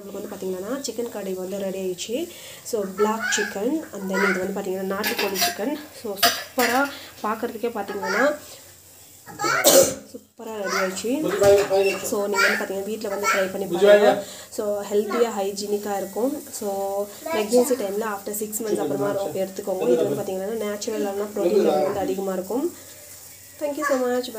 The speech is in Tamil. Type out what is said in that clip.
நமக்கு வந்து பார்த்திங்கன்னா சிக்கன் கறி வந்து ரெடி ஆயிடுச்சு. So black chicken and then இது வந்து பார்த்திங்கன்னா நாட்டுக்கோழி சிக்கன். ஸோ சூப்பராக பார்க்குறதுக்கே பார்த்திங்கன்னா சூப்பராக ரெடி ஆயிடுச்சு. ஸோ நீங்கள் வந்து பார்த்திங்கன்னா வீட்டில் வந்து ட்ரை பண்ணி பாருங்கள். ஸோ ஹெல்த்தியாக ஹைஜீனிக்காக இருக்கும். ஸோ ப்ரெக்னென்சி டைமில் ஆஃப்டர் 6 months அப்புறமா எடுத்துக்கோங்க. இது வந்து பார்த்திங்கன்னா நேச்சுரலான ப்ரோட்டீன் வந்து அதிகமாக இருக்கும். Thank you so much.